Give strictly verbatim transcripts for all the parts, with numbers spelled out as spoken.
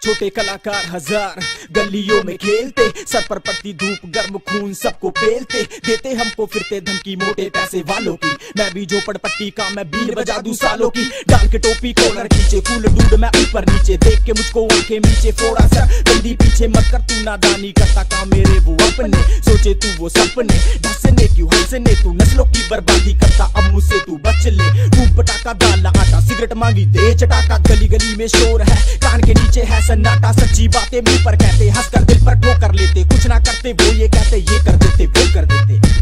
छोटे कलाकार हजार गलियों में खेलते, सर पर पड़ती धूप गर्म खून सबको पेलते, देते हमको फिरते धमकी मोटे पैसे वालों की। मैं भी झोपड़पट्टी का मैं बीन बजा दूं सालों की, डाल के टोपी कॉलर खींचे कूल डूड मैं ऊपर नीचे, देख के मुझको आंखें नीचे फोड़ा सर जल्दी पीछे मत कर तू नादानी करता काम मेरे वो अपने, सोचे तू वो सपने ढसने क्यों हंसने तू नस्लों की बर्बादी करता, अब मुझसे तू बच ले। खूब पटाखा डाला आटा सिगरेट मांगी दे चटाका, गली गली में शोर है कान के नीचे है सन्नाटा, सच्ची बातें मुंह पर कहते हंस कर दिल पर ठोकर लेते, कुछ ना करते वो ये कहते ये कर देते वो कर देते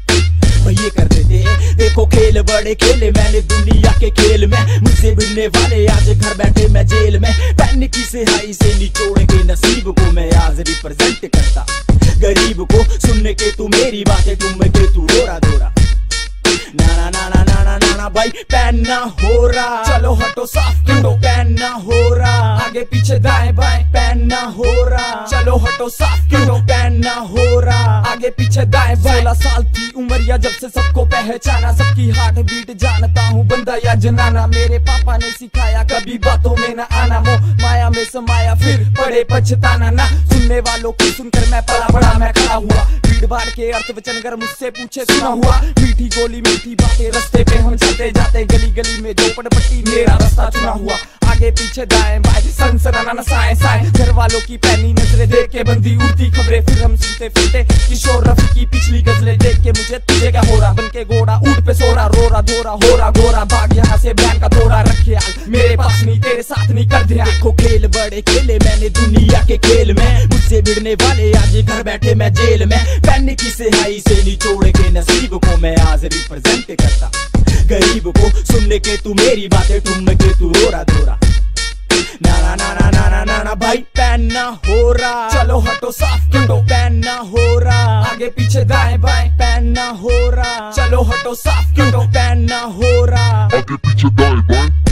ये कर देते। देखो खेल बड़े खेले मैंने दुनिया के खेल में, मुझसे भिड़ने वाले आज घर बैठे मैं जेल में, पैन की सिहाई से निचोड़ के नसीब को मैं आज रिप्रेजेंट करता, गरीब को सुनने के तू मेरी बातें तुम के तू रोरा धोरा ना ना ना ना ना ना ना ना भाई पैन ना हो रहा, चलो हटो साफ करो पैन ना हो रहा, आगे पीछे दाएं बाएं पैन ना हो रहा, चलो हटो साफ करो पैन ना हो रहा, आगे पीछे दाएं बाएं। सोलह साल की उम्र जब से सबको पहचाना, सबकी हार्ट बीट जानता हूँ बंदा या जनाना, मेरे पापा ने सिखाया कभी बातों में न आना, मोह माया में समाया फिर पड़े पछताना ना, सुनने वालों की सुनकर मैं पला बड़ा मैं खड़ा हुआ, भीड़ भाड़ के अर्थ वचन कर मुझसे पूछे सुना हुआ, मीठी गोली मीठी बातें रास्ते पे हम चलते जाते, गली गली में झोपड़पट्टी मेरा रास्ता चुना हुआ, आगे पीछे दाएं बाएं सन सनाना साए साए, घर वालों की पैनी नजरें देख के बंदी उड़ती खबरें, फिर हम सुनते फिरते किशोर रफी की पिछली गजलें देख के मुझे तुझे क्या हो रहा, बन के घोड़ा ऊँट पे सो रहा, रो रहा धोरा हो रहा घोरा, भाग यहाँ से बहन का थोड़ा रख ख्याल, मेरे पास नहीं तेरे साथ नहीं कर ध्यान। देखो खेल बड़े खेले मैंने दुनिया के खेल में, मुझसे भिड़ने वाले आज घर बैठे मैं जेल में, पैन की सिहाई से निचोड़ के नसीब को मैं आज रिप्रेजेंट करता, गरीब को सुनने के तू मेरी बातें तुम के तू रोरा धोरा ना ना ना ना ना ना ना ना भाई पैन ना हो रहा, चलो हटो साफ करो पैन ना हो रहा, आगे पीछे दाएं बाएं पैन ना हो रहा, चलो हटो साफ करो पैन ना हो रहा, आगे पीछे दाएं बाएं।